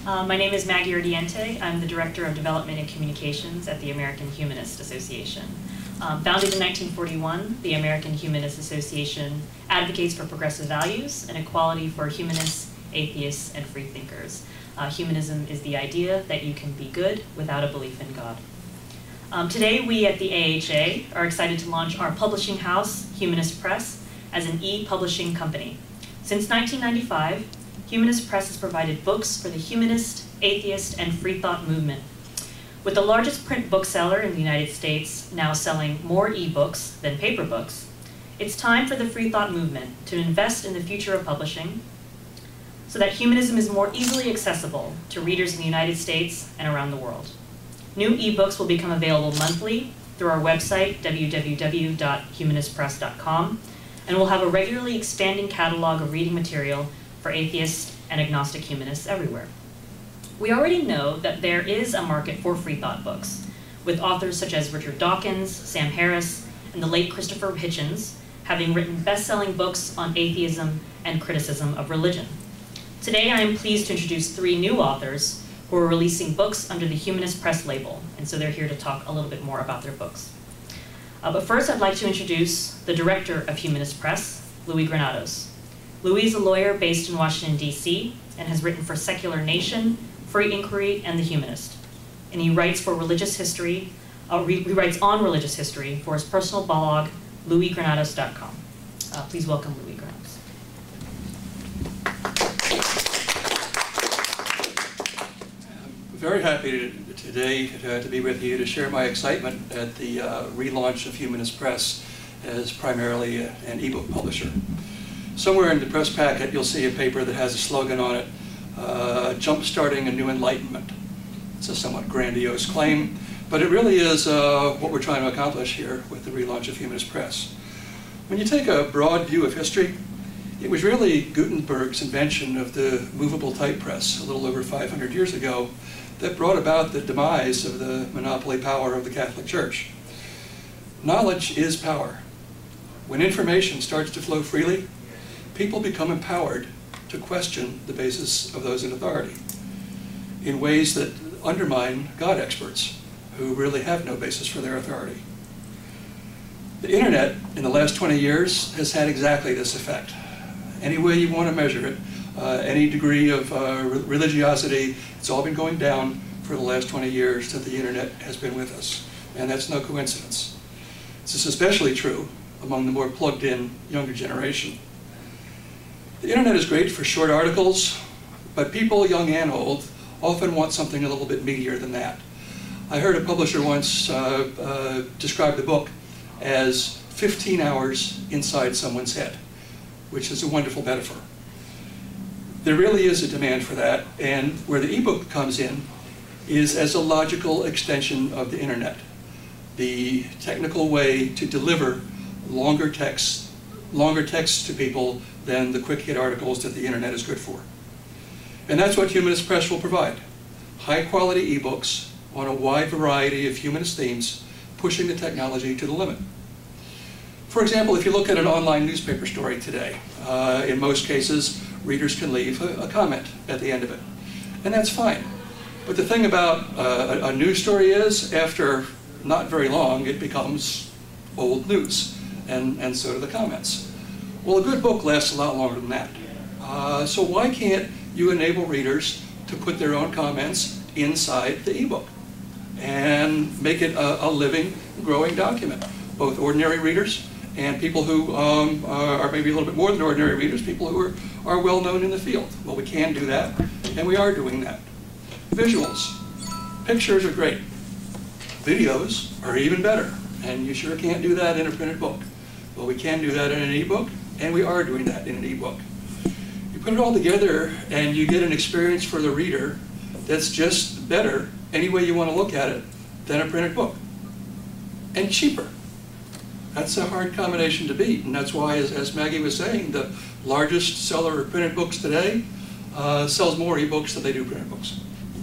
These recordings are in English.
My name is Maggie Ardiente. I'm the Director of Development and Communications at the American Humanist Association. Founded in 1941, the American Humanist Association advocates for progressive values and equality for humanists, atheists, and freethinkers. Humanism is the idea that you can be good without a belief in God. Today, we at the AHA are excited to launch our publishing house, Humanist Press, as an e-publishing company. Since 1995, Humanist Press has provided books for the humanist, atheist, and free thought movement. With the largest print bookseller in the United States now selling more e-books than paper books, it's time for the free thought movement to invest in the future of publishing so that humanism is more easily accessible to readers in the United States and around the world. New e-books will become available monthly through our website, www.humanistpress.com, and we'll have a regularly expanding catalog of reading material for atheists and agnostic humanists everywhere. We already know that there is a market for free thought books, with authors such as Richard Dawkins, Sam Harris, and the late Christopher Hitchens having written best-selling books on atheism and criticism of religion. Today, I am pleased to introduce 3 new authors who are releasing books under the Humanist Press label, and so they're here to talk a little bit more about their books. But first, I'd like to introduce the director of Humanist Press, Luis Granados. Luis is a lawyer based in Washington, D.C., and has written for Secular Nation, Free Inquiry, and The Humanist. And he writes for religious history, he writes on religious history for his personal blog, luisgranados.com. Please welcome Luis Granados. Very happy today to be with you to share my excitement at the relaunch of Humanist Press as primarily an ebook publisher. Somewhere in the press packet you'll see a paper that has a slogan on it, jump-starting a new enlightenment. It's a somewhat grandiose claim, but it really is what we're trying to accomplish here with the relaunch of Humanist Press. When you take a broad view of history, it was really Gutenberg's invention of the movable type press a little over 500 years ago that brought about the demise of the monopoly power of the Catholic Church. Knowledge is power. When information starts to flow freely, people become empowered to question the basis of those in authority in ways that undermine God experts who really have no basis for their authority. The internet in the last 20 years has had exactly this effect. Any way you want to measure it, any degree of religiosity, it's all been going down for the last 20 years that the internet has been with us. And that's no coincidence. This is especially true among the more plugged-in younger generation. The internet is great for short articles, but people, young and old, often want something a little bit meatier than that. I heard a publisher once describe the book as 15 hours inside someone's head, which is a wonderful metaphor. There really is a demand for that, and where the ebook comes in is as a logical extension of the internet, the technical way to deliver longer text to people than the quick hit articles that the internet is good for. And that's what Humanist Press will provide. High quality ebooks on a wide variety of humanist themes, pushing the technology to the limit. For example, if you look at an online newspaper story today, in most cases, readers can leave a comment at the end of it. And that's fine. But the thing about a news story is, after not very long, it becomes old news, and so do the comments. Well, a good book lasts a lot longer than that. So why can't you enable readers to put their own comments inside the ebook and make it a living, growing document? Both ordinary readers and people who are maybe a little bit more than ordinary readers, people who are well known in the field. Well, we can do that, and we are doing that. Visuals. Pictures are great. Videos are even better, and you sure can't do that in a printed book. Well, we can do that in an ebook, and we are doing that in an ebook. You put it all together, and you get an experience for the reader that's just better, any way you want to look at it, than a printed book. And cheaper. That's a hard combination to beat, and that's why, as Maggie was saying, the largest seller of printed books today sells more ebooks than they do printed books.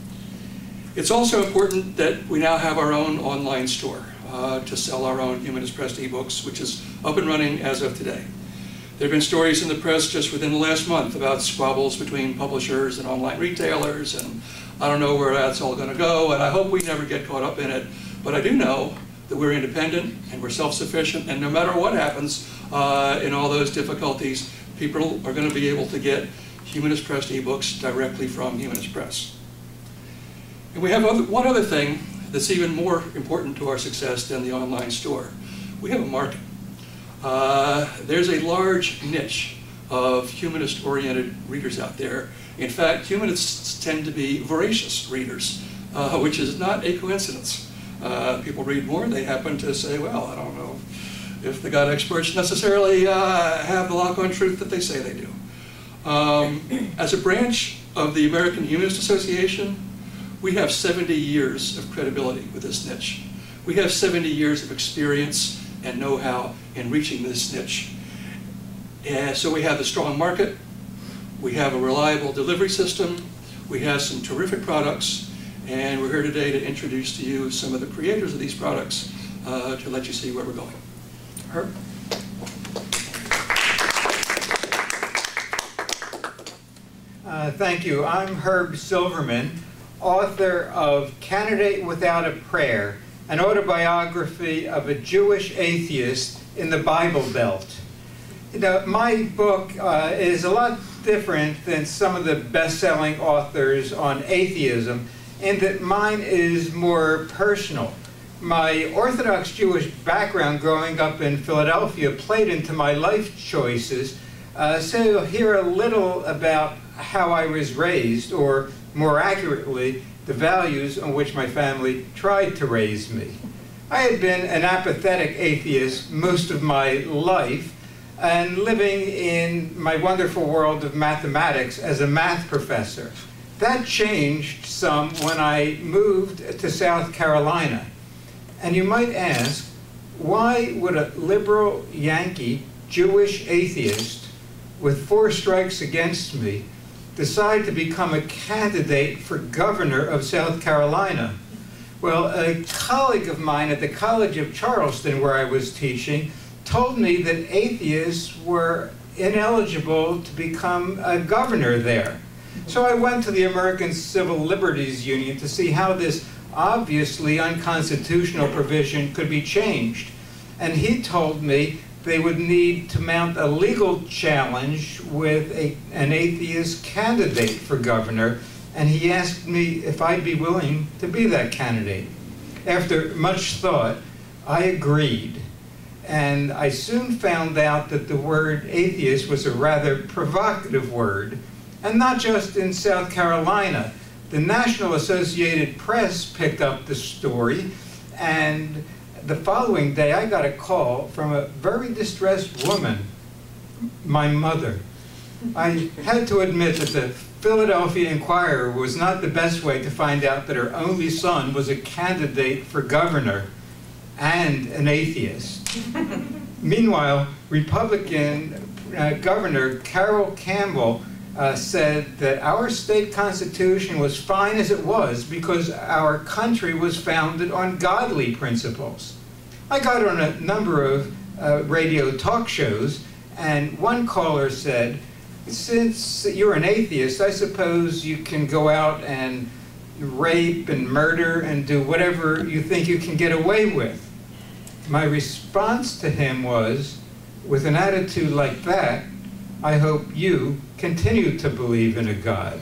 It's also important that we now have our own online store to sell our own Humanist Press ebooks, which is up and running as of today. There have been stories in the press just within the last month about squabbles between publishers and online retailers, and I don't know where that's all going to go, and I hope we never get caught up in it. But I do know that we're independent and we're self-sufficient, and no matter what happens in all those difficulties, people are going to be able to get Humanist Press ebooks directly from Humanist Press. And we have one other thing that's even more important to our success than the online store. We have a market. There's a large niche of humanist-oriented readers out there. In fact, humanists tend to be voracious readers, which is not a coincidence. People read more, they happen to say, well, I don't know if the God experts necessarily have the lock on truth that they say they do. As a branch of the American Humanist Association, we have 70 years of credibility with this niche. We have 70 years of experience and know-how in reaching this niche. And so we have a strong market, we have a reliable delivery system, we have some terrific products, and we're here today to introduce to you some of the creators of these products to let you see where we're going. Herb? Thank you. I'm Herb Silverman, author of Candidate Without a Prayer, an autobiography of a Jewish atheist in the Bible Belt. You know, my book is a lot different than some of the best-selling authors on atheism in that mine is more personal. My Orthodox Jewish background growing up in Philadelphia played into my life choices, so you'll hear a little about how I was raised, or more accurately, the values on which my family tried to raise me. I had been an apathetic atheist most of my life, and living in my wonderful world of mathematics as a math professor. That changed some when I moved to South Carolina. And you might ask, why would a liberal Yankee Jewish atheist with 4 strikes against me decide to become a candidate for governor of South Carolina? Well, a colleague of mine at the College of Charleston, where I was teaching, told me that atheists were ineligible to become a governor there. So I went to the American Civil Liberties Union to see how this obviously unconstitutional provision could be changed. And he told me they would need to mount a legal challenge with an atheist candidate for governor, and he asked me if I'd be willing to be that candidate. After much thought, I agreed. And I soon found out that the word atheist was a rather provocative word, and not just in South Carolina. The National Associated Press picked up the story, and the following day I got a call from a very distressed woman, my mother. I had to admit that the Philadelphia Inquirer was not the best way to find out that her only son was a candidate for governor and an atheist. Meanwhile, Republican Governor Carol Campbell said that our state constitution was fine as it was because our country was founded on godly principles. I got on a number of radio talk shows, and one caller said, since you're an atheist, I suppose you can go out and rape and murder and do whatever you think you can get away with. My response to him was, with an attitude like that, I hope you continue to believe in a God.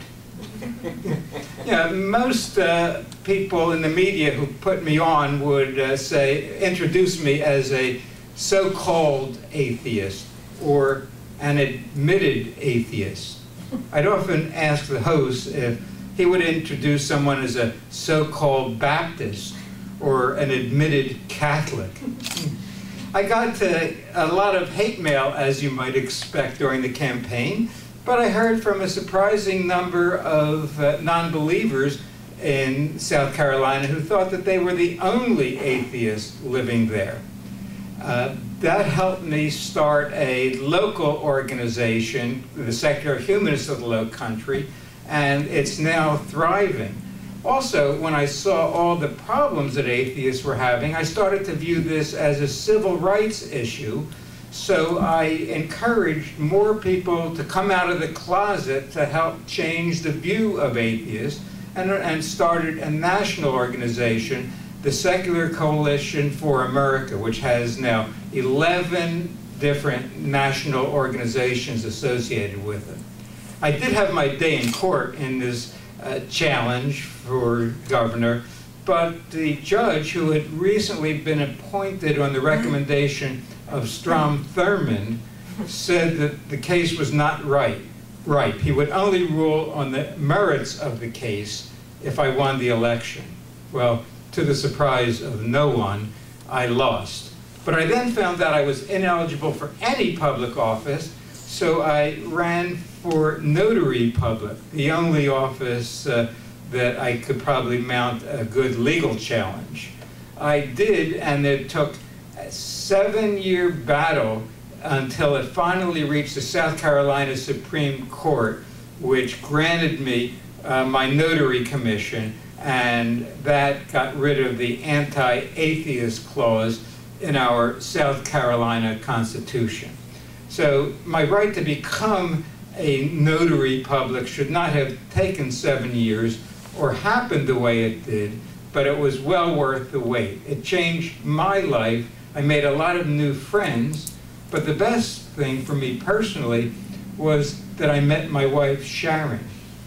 Yeah, most people in the media who put me on would introduce me as a so-called atheist or an admitted atheist. I'd often ask the host if he would introduce someone as a so-called Baptist or an admitted Catholic. I got a lot of hate mail, as you might expect, during the campaign, but I heard from a surprising number of non-believers in South Carolina who thought that they were the only atheists living there. That helped me start a local organization, the Secular Humanists of the Low Country, and it's now thriving. Also, when I saw all the problems that atheists were having, I started to view this as a civil rights issue, So I encouraged more people to come out of the closet to help change the view of atheists, and started a national organization, the Secular Coalition for America, which has now 11 different national organizations associated with it. I did have my day in court in this challenge for governor, but the judge, who had recently been appointed on the recommendation of Strom Thurmond, said that the case was not right. He would only rule on the merits of the case if I won the election. Well, to the surprise of no one, I lost. But I then found out I was ineligible for any public office, so I ran for notary public, the only office that I could probably mount a good legal challenge. I did, and it took a 7-year battle until it finally reached the South Carolina Supreme Court, which granted me my notary commission, and that got rid of the anti-atheist clause in our South Carolina Constitution. So my right to become a notary public should not have taken 7 years or happened the way it did, but it was well worth the wait. It changed my life. I made a lot of new friends, but the best thing for me personally was that I met my wife, Sharon.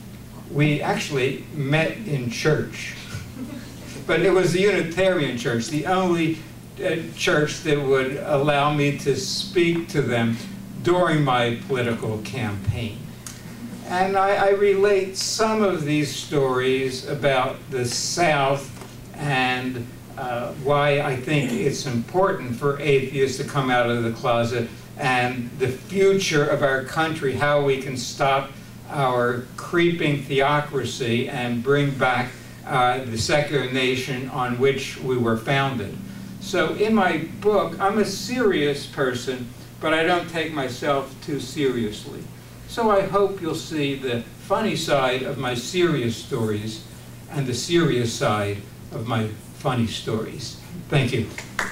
We actually met in church, but it was the Unitarian church, the only church that would allow me to speak to them during my political campaign. And I relate some of these stories about the South and why I think it's important for atheists to come out of the closet, and the future of our country, how we can stop our creeping theocracy and bring back the secular nation on which we were founded. So in my book, I'm a serious person, but I don't take myself too seriously. So I hope you'll see the funny side of my serious stories and the serious side of my funny stories. Thank you.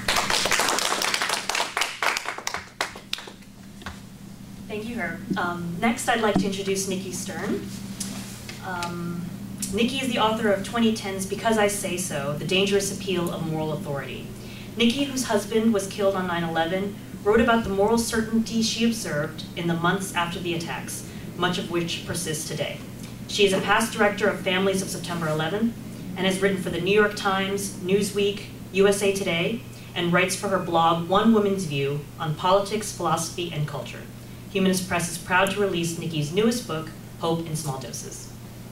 Thank you, Herb. Next, I'd like to introduce Nikki Stern. Nikki is the author of 2010's Because I Say So, The Dangerous Appeal of Moral Authority. Nikki, whose husband was killed on 9/11, wrote about the moral certainty she observed in the months after the attacks, much of which persists today. She is a past director of Families of September 11 and has written for the New York Times, Newsweek, USA Today, and writes for her blog One Woman's View on politics, philosophy, and culture. Humanist Press is proud to release Nikki's newest book, Hope in Small Doses.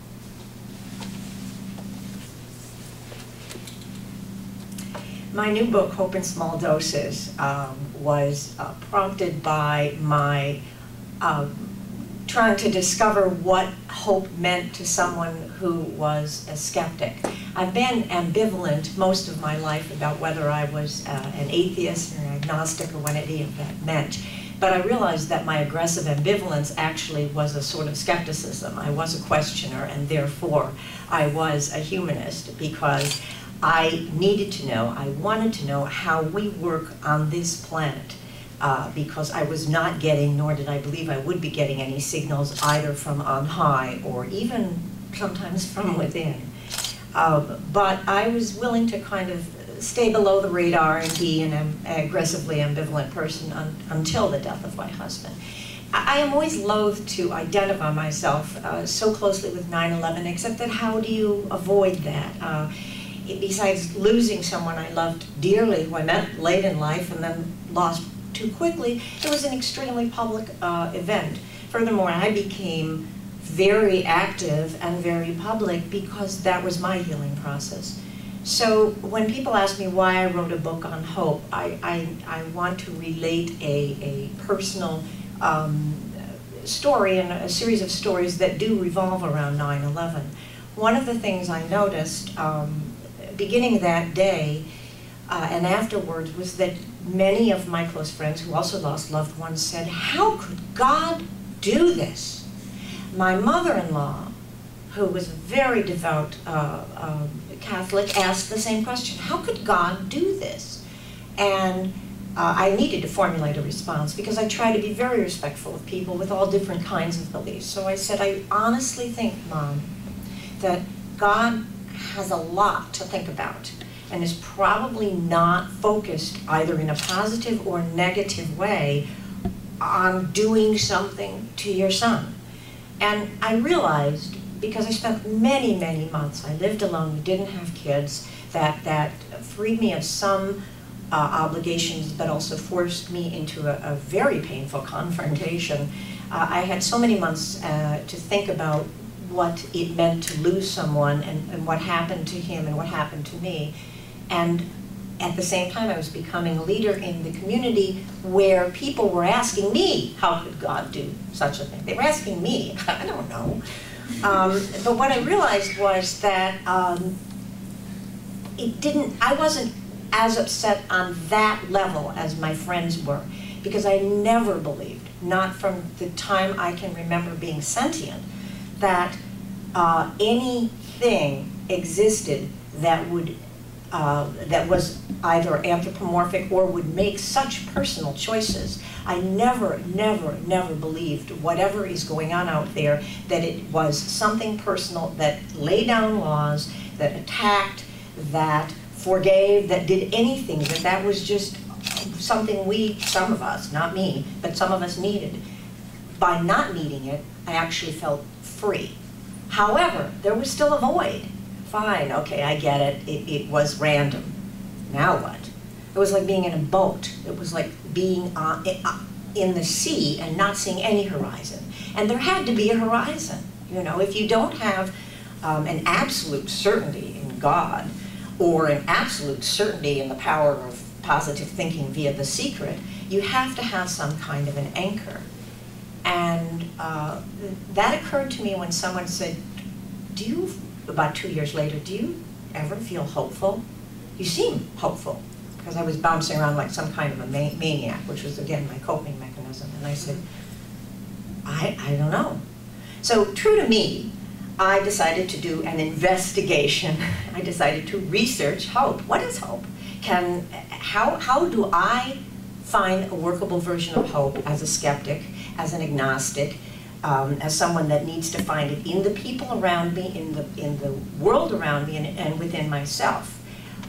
My new book, Hope in Small Doses, was prompted by my trying to discover what hope meant to someone who was a skeptic. I've been ambivalent most of my life about whether I was an atheist or an agnostic or what any of that meant. But I realized that my aggressive ambivalence actually was a sort of skepticism. I was a questioner, and therefore I was a humanist, because I needed to know, I wanted to know how we work on this planet, because I was not getting, nor did I believe I would be getting, any signals either from on high or even sometimes from within. But I was willing to kind of stay below the radar and be an aggressively ambivalent person until the death of my husband. I am always loath to identify myself so closely with 9/11, except that how do you avoid that? Besides losing someone I loved dearly, who I met late in life and then lost too quickly, it was an extremely public event. Furthermore, I became very active and very public because that was my healing process. So when people ask me why I wrote a book on hope, I want to relate a personal story and a series of stories that do revolve around 9/11. One of the things I noticed beginning that day and afterwards was that many of my close friends who also lost loved ones said, "How could God do this?" My mother-in-law, who was a very devout Catholic, asked the same question: how could God do this? And I needed to formulate a response because I try to be very respectful of people with all different kinds of beliefs. So I said, I honestly think, Mom, that God has a lot to think about and is probably not focused either in a positive or negative way on doing something to your son. And I realized, because I spent many, many months, I lived alone, we didn't have kids, that freed me of some obligations, but also forced me into a very painful confrontation. I had so many months to think about what it meant to lose someone and what happened to him and what happened to me. And at the same time, I was becoming a leader in the community where people were asking me, how could God do such a thing? They were asking me, I don't know. But what I realized was that I wasn't as upset on that level as my friends were, because I never believed, not from the time I can remember being sentient, that anything existed that would that was either anthropomorphic or would make such personal choices. I never believed whatever is going on out there that it was something personal, that laid down laws, that attacked, that forgave, that did anything, that was just something some of us, not me, but some of us needed. By not needing it, I actually felt free. However, there was still a void. Fine, okay, I get it. It was random. Now what? It was like being in a boat. It was like being in the sea and not seeing any horizon. And there had to be a horizon. You know, if you don't have an absolute certainty in God, or an absolute certainty in the power of positive thinking via The Secret, you have to have some kind of an anchor. And that occurred to me when someone said, about 2 years later, do you ever feel hopeful? You seem hopeful. Because I was bouncing around like some kind of a maniac, which was, again, my coping mechanism. And I said, I don't know. So true to me, I decided to do an investigation. I decided to research hope. What is hope? How do I find a workable version of hope as a skeptic, as an agnostic, as someone that needs to find it in the people around me, in the world around me, and within myself?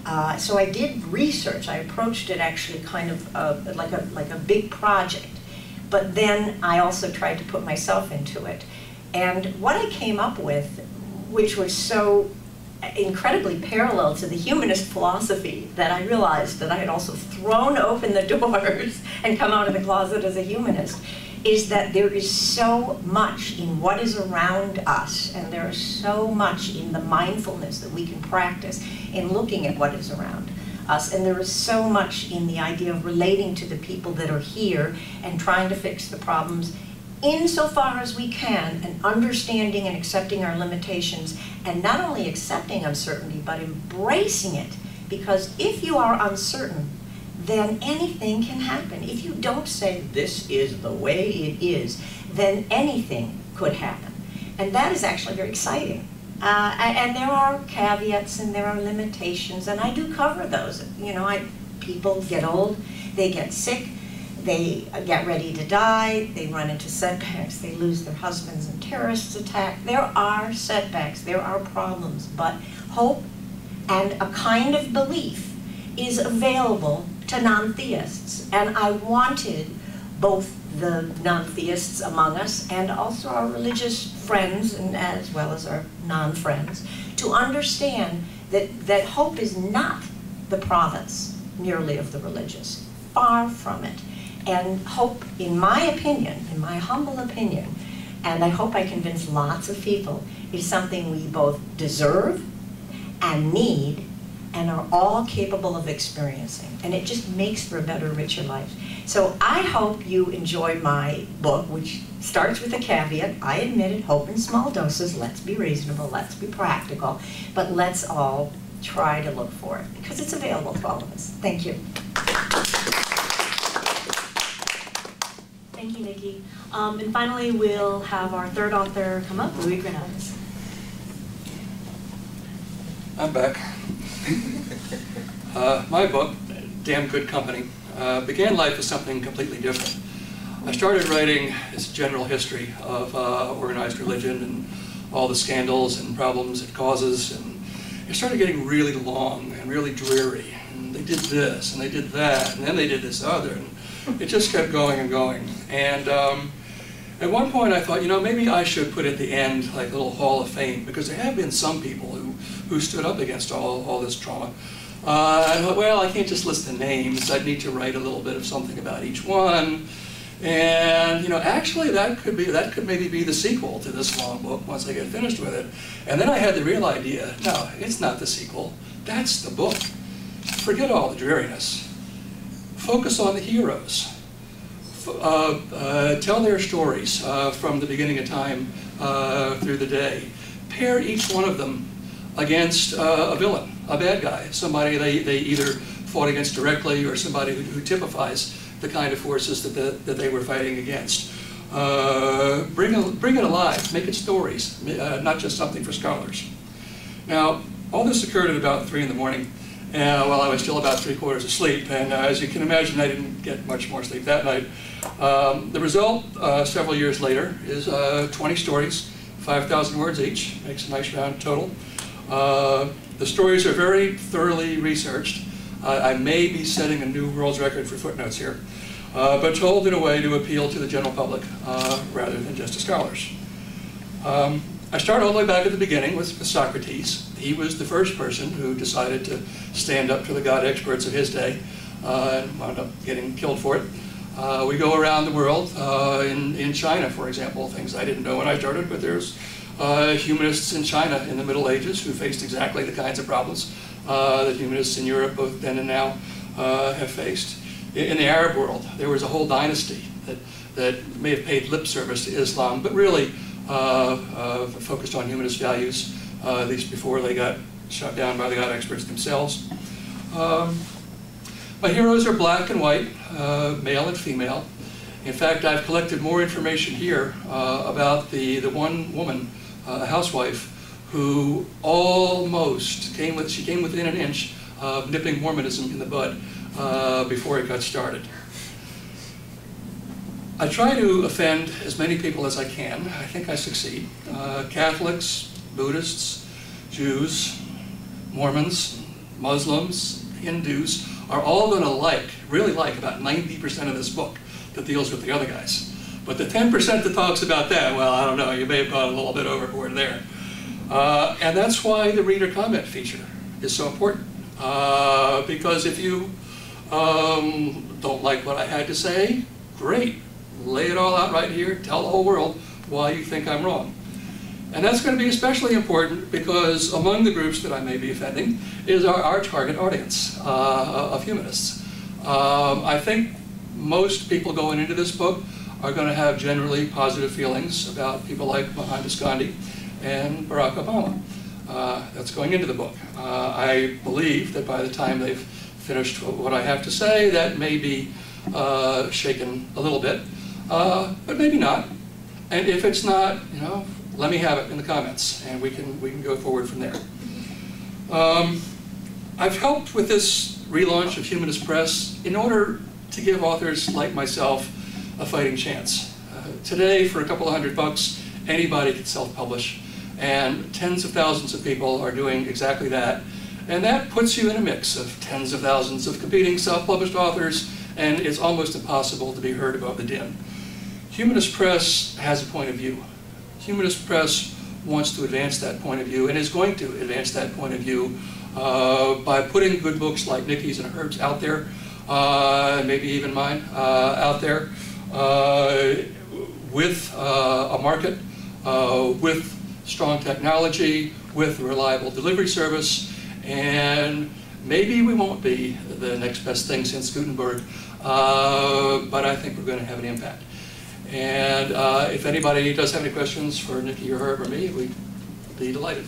So I did research. I approached it actually kind of like a big project. But then I also tried to put myself into it. And what I came up with, which was so incredibly parallel to the humanist philosophy, that I realized that I had also thrown open the doors and come out of the closet as a humanist, is that there is so much in what is around us, and there is so much in the mindfulness that we can practice in looking at what is around us, and there is so much in the idea of relating to the people that are here and trying to fix the problems insofar as we can, and understanding and accepting our limitations, and not only accepting uncertainty, but embracing it. Because if you are uncertain, then anything can happen. If you don't say, this is the way it is, then anything could happen. And that is actually very exciting. And there are caveats and there are limitations, and I do cover those. You know, people get old, they get sick, they get ready to die, they run into setbacks, they lose their husbands in terrorist attack. There are setbacks, there are problems, but hope and a kind of belief is available to non-theists. And I wanted both the non-theists among us and also our religious friends, and as well as our non-friends, to understand that hope is not the province merely of the religious. Far from it. And hope, in my opinion, in my humble opinion, and I hope I convince lots of people, is something we both deserve and need and are all capable of experiencing. And it just makes for a better, richer life. So I hope you enjoy my book, which starts with a caveat. I admit it, hope in small doses. Let's be reasonable, let's be practical, but let's all try to look for it, because it's available to all of us. Thank you. Thank you, Nikki. And finally, we'll have our third author come up, Luis Granados. I'm back. My book, Damn Good Company, began life as something completely different. I started writing this general history of organized religion and all the scandals and problems it causes, and it started getting really long and really dreary. And they did this, and they did that, and then they did this other, and it just kept going and going. And at one point I thought, you know, maybe I should put at the end like a little hall of fame, because there have been some people who stood up against all this trauma. I thought, well, I can't just list the names. I'd need to write a little bit of something about each one. And, you know, actually that could maybe be the sequel to this long book once I get finished with it. And then I had the real idea, no, it's not the sequel. That's the book. Forget all the dreariness. Focus on the heroes. Tell their stories from the beginning of time through the day. Pair each one of them against a villain, a bad guy, somebody they either fought against directly or somebody who typifies the kind of forces that they were fighting against. Bring it alive, make it stories, not just something for scholars. Now, all this occurred at about 3 in the morning, while I was still about 3/4 asleep, and as you can imagine, I didn't get much more sleep that night. The result, several years later, is 20 stories, 5,000 words each, makes a nice round total. The stories are very thoroughly researched. I may be setting a new world's record for footnotes here, but told in a way to appeal to the general public rather than just to scholars. I start all the way back at the beginning with Socrates. He was the first person who decided to stand up to the god experts of his day and wound up getting killed for it. We go around the world, in China, for example, things I didn't know when I started, but there's humanists in China in the Middle Ages who faced exactly the kinds of problems that humanists in Europe, both then and now, have faced. In the Arab world, there was a whole dynasty that may have paid lip service to Islam, but really focused on humanist values, at least before they got shut down by the god experts themselves. My heroes are black and white, male and female. In fact, I've collected more information here about the one woman, a housewife, who almost came within an inch of nipping Mormonism in the bud before it got started. I try to offend as many people as I can. I think I succeed. Catholics, Buddhists, Jews, Mormons, Muslims, Hindus are all going to really like about 90% of this book that deals with the other guys. But the 10% that talks about that, well, I don't know, you may have gone a little bit overboard there. And that's why the reader comment feature is so important. Because if you don't like what I had to say, great. Lay it all out right here, tell the whole world why you think I'm wrong. And that's going to be especially important because among the groups that I may be offending is our target audience of humanists. I think most people going into this book are going to have generally positive feelings about people like Mohandas Gandhi and Barack Obama. That's going into the book. I believe that by the time they've finished what I have to say, that may be shaken a little bit, but maybe not. And if it's not, you know, let me have it in the comments, and we can go forward from there. I've helped with this relaunch of Humanist Press in order to give authors like myself a fighting chance. Today, for a couple of $100, anybody can self-publish, and tens of thousands of people are doing exactly that. And that puts you in a mix of tens of thousands of competing self-published authors, and it's almost impossible to be heard above the din. Humanist Press has a point of view. Humanist Press wants to advance that point of view and is going to advance that point of view by putting good books like Nikki's and Herb's out there, maybe even mine, out there, with a market, with strong technology, with a reliable delivery service, and maybe we won't be the next best thing since Gutenberg, but I think we're going to have an impact. And if anybody does have any questions for Nikki or Herb or me, we'd be delighted.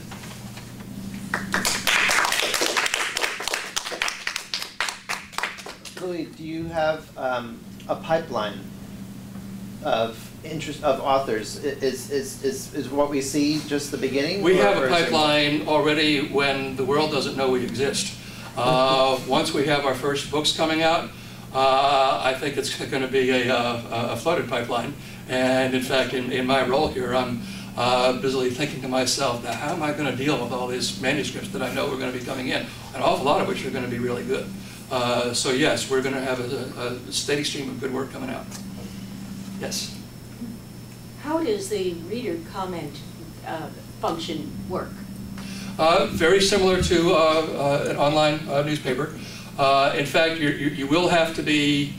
Louis, do you have a pipeline of authors? Is what we see just the beginning? We have a pipeline already when the world doesn't know we exist. Once we have our first books coming out, I think it's going to be a flooded pipeline. And in fact, in my role here, I'm busily thinking to myself, now how am I going to deal with all these manuscripts that I know are going to be coming in, an awful lot of which are going to be really good. So yes, we're going to have a steady stream of good work coming out. Yes? How does the reader comment function work? Very similar to an online newspaper. In fact, you will have to be,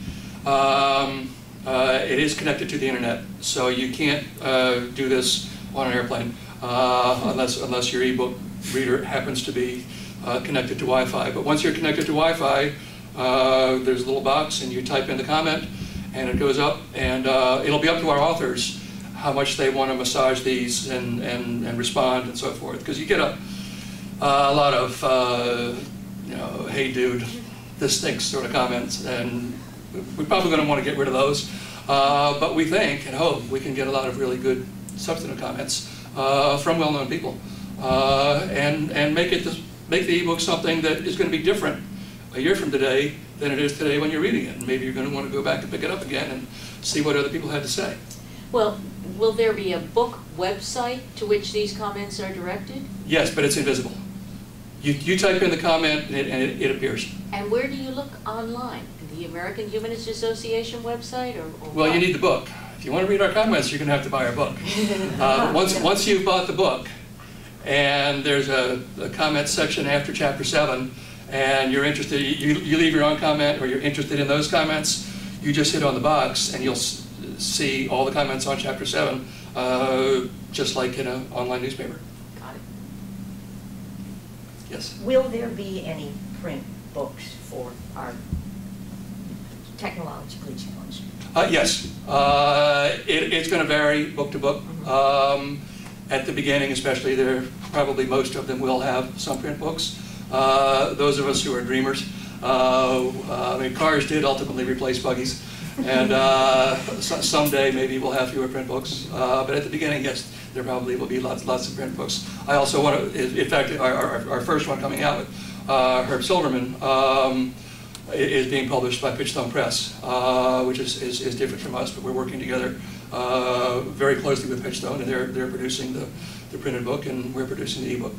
it is connected to the internet, so you can't do this on an airplane unless your ebook reader happens to be connected to Wi-Fi. But once you're connected to Wi-Fi, there's a little box and you type in the comment and it goes up, and it'll be up to our authors how much they want to massage these and respond and so forth. Because you get a lot of, you know, hey dude, this stinks sort of comments, and we're probably going to want to get rid of those. But we think and hope we can get a lot of really good substantive comments from well-known people, and make the ebook something that is going to be different a year from today than it is today when you're reading it. And maybe you're going to want to go back and pick it up again and see what other people had to say. Well, will there be a book website to which these comments are directed? Yes, but it's invisible. You type in the comment and it appears. And where do you look online? The American Humanist Association website, or Well, what? you need the book. If you want to read our comments, you're going to have to buy our book. Once you've bought the book, and there's a comment section after Chapter 7, and you're interested, you leave your own comment, or you're interested in those comments, you just hit on the box, and you'll see all the comments on Chapter 7, just like in an online newspaper. Got it. Yes? Will there be any print books for our technologically challenged? Yes. It's going to vary book to book. At the beginning especially, probably most of them will have some print books. Those of us who are dreamers, I mean, cars did ultimately replace buggies, and someday maybe we'll have fewer print books. But at the beginning, yes, there probably will be lots of print books. I also want to, in fact, our first one coming out with Herb Silverman is being published by Humanist Press, which is different from us, but we're working together very closely with Humanist, and they're producing the printed book, and we're producing the ebook.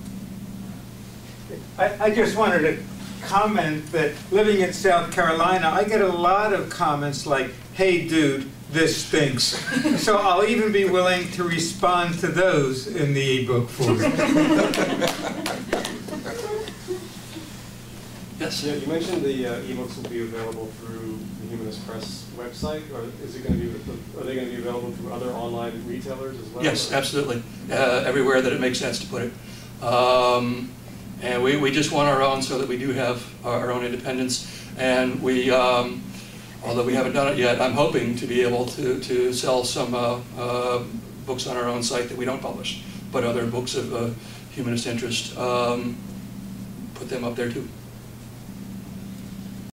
I just wanted to comment that living in South Carolina, I get a lot of comments like, hey dude, this stinks. So I'll even be willing to respond to those in the ebook form. Yes? Yeah, you mentioned the ebooks will be available through the Humanist Press website, or is it going to be? Are they going to be available through other online retailers as well? Yes, absolutely. Everywhere that it makes sense to put it. And we just want our own so that we do have our own independence. And we, although we haven't done it yet, I'm hoping to be able to sell some books on our own site that we don't publish, but other books of humanist interest, put them up there too.